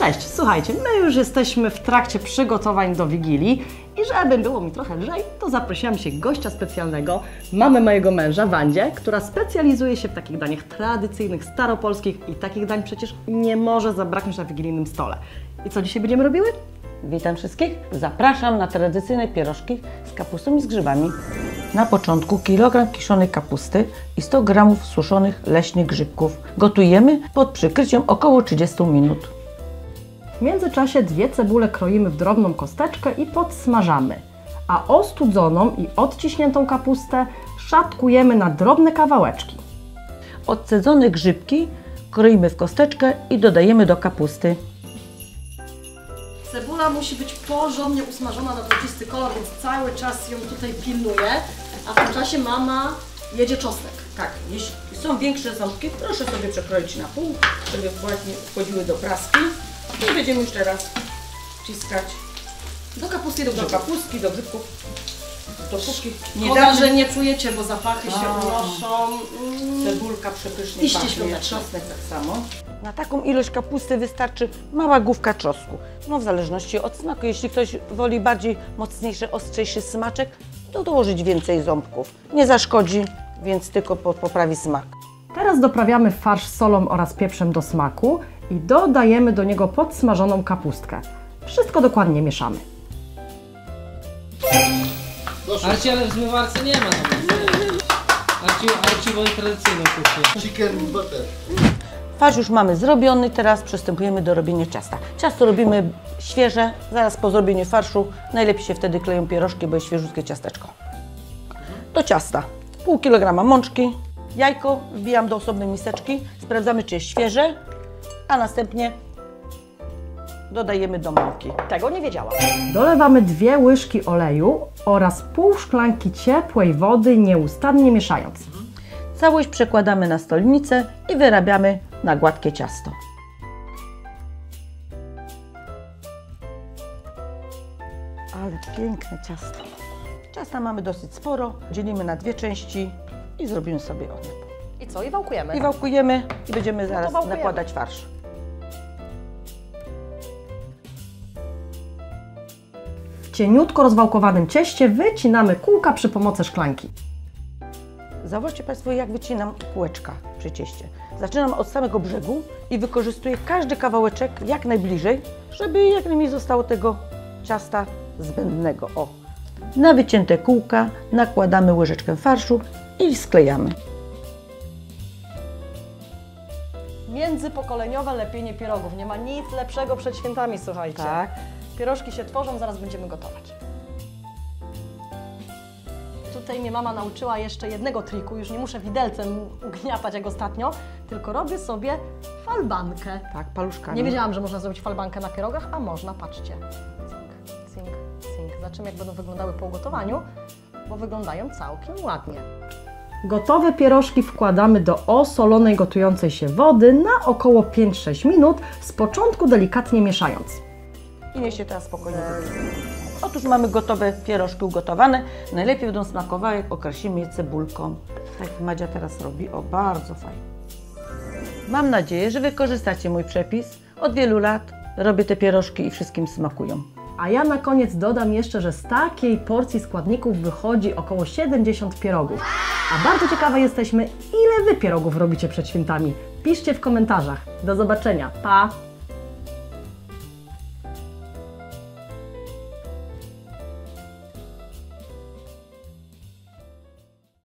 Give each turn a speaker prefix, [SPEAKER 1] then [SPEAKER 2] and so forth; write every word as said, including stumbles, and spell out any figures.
[SPEAKER 1] Cześć, słuchajcie, my już jesteśmy w trakcie przygotowań do Wigilii i żeby było mi trochę lżej, to zaprosiłam się gościa specjalnego, mamę mojego męża, Wandzie, która specjalizuje się w takich daniach tradycyjnych, staropolskich i takich dań przecież nie może zabraknąć na wigilijnym stole. I co dzisiaj będziemy robiły?
[SPEAKER 2] Witam wszystkich, zapraszam na tradycyjne pierożki z kapustą i z grzybami. Na początku kilogram kiszonej kapusty i sto gramów suszonych leśnych grzybków. Gotujemy pod przykryciem około trzydzieści minut.
[SPEAKER 1] W międzyczasie dwie cebule kroimy w drobną kosteczkę i podsmażamy, a ostudzoną i odciśniętą kapustę szatkujemy na drobne kawałeczki.
[SPEAKER 2] Odcedzone grzybki kroimy w kosteczkę i dodajemy do kapusty.
[SPEAKER 1] Cebula musi być porządnie usmażona na złocisty kolor, więc cały czas ją tutaj pilnuję, a w tym czasie mama jedzie czosnek.
[SPEAKER 2] Tak, jeśli są większe ząbki, proszę sobie przekroić na pół, żeby ładnie wchodziły do praski. I będziemy już teraz wciskać
[SPEAKER 1] Do kapusty i do
[SPEAKER 2] do
[SPEAKER 1] grzybków.
[SPEAKER 2] kapustki, do grzybków. Dopóki nie
[SPEAKER 1] Szkoda,
[SPEAKER 2] damy,
[SPEAKER 1] że nie czujecie, bo zapachy się
[SPEAKER 2] A.
[SPEAKER 1] unoszą. Mm.
[SPEAKER 2] cebulka przepysznie
[SPEAKER 1] Iście
[SPEAKER 2] pachnie,
[SPEAKER 1] świąteczne.
[SPEAKER 2] czosnek tak samo. Na taką ilość kapusty wystarczy mała główka czosnku. No w zależności od smaku. Jeśli ktoś woli bardziej mocniejszy, ostrzejszy smaczek, to dołożyć więcej ząbków. Nie zaszkodzi, więc tylko poprawi smak.
[SPEAKER 1] Teraz doprawiamy farsz solą oraz pieprzem do smaku i dodajemy do niego podsmażoną kapustkę. Wszystko dokładnie mieszamy.
[SPEAKER 3] Arci, ale w zmywarce nie ma tam. Arci, Arci woli tradycyjną kuchnię.
[SPEAKER 4] Chicken butter.
[SPEAKER 2] Farsz już mamy zrobiony, teraz przystępujemy do robienia ciasta. Ciasto robimy świeże, zaraz po zrobieniu farszu najlepiej się wtedy kleją pierożki, bo jest świeżutkie ciasteczko. Do ciasta pół kilograma mączki, jajko wbijam do osobnej miseczki, sprawdzamy czy jest świeże, a następnie dodajemy do mąki.
[SPEAKER 1] Tego nie wiedziałam. Dolewamy dwie łyżki oleju oraz pół szklanki ciepłej wody, nieustannie mieszając.
[SPEAKER 2] Całość przekładamy na stolnicę i wyrabiamy na gładkie ciasto. Ale piękne ciasto. Ciasta mamy dosyć sporo, dzielimy na dwie części i zrobimy sobie one.
[SPEAKER 1] I co? I wałkujemy.
[SPEAKER 2] I wałkujemy i będziemy zaraz
[SPEAKER 1] wałkujemy.
[SPEAKER 2] nakładać farsz.
[SPEAKER 1] W cieniutko rozwałkowanym cieście wycinamy kółka przy pomocy szklanki.
[SPEAKER 2] Zauważcie Państwo, jak wycinam kółeczka przy cieście. Zaczynam od samego brzegu i wykorzystuję każdy kawałeczek jak najbliżej, żeby jak najmniej zostało tego ciasta zbędnego. O. Na wycięte kółka nakładamy łyżeczkę farszu i sklejamy.
[SPEAKER 1] Międzypokoleniowe lepienie pierogów. Nie ma nic lepszego przed świętami, słuchajcie.
[SPEAKER 2] Tak.
[SPEAKER 1] Pierożki się tworzą, zaraz będziemy gotować. Tutaj mnie mama nauczyła jeszcze jednego triku, już nie muszę widelcem ugniatać jak ostatnio, tylko robię sobie falbankę.
[SPEAKER 2] Tak, paluszkami.
[SPEAKER 1] Nie wiedziałam, że można zrobić falbankę na pierogach, a można, patrzcie. Cink, cink, cink. Zobaczymy, jak będą wyglądały po ugotowaniu, bo wyglądają całkiem ładnie. Gotowe pierożki wkładamy do osolonej, gotującej się wody na około pięć sześć minut, z początku delikatnie mieszając.
[SPEAKER 2] I niech się teraz spokojnie wypije. Otóż mamy gotowe pierożki ugotowane. Najlepiej będą smakowały, jak okrasimy je cebulką. Tak jak Madzia teraz robi. O, bardzo fajnie. Mam nadzieję, że wykorzystacie mój przepis. Od wielu lat robię te pierożki i wszystkim smakują.
[SPEAKER 1] A ja na koniec dodam jeszcze, że z takiej porcji składników wychodzi około siedemdziesiąt pierogów. A bardzo ciekawe jesteśmy, ile Wy pierogów robicie przed świętami. Piszcie w komentarzach. Do zobaczenia. Pa!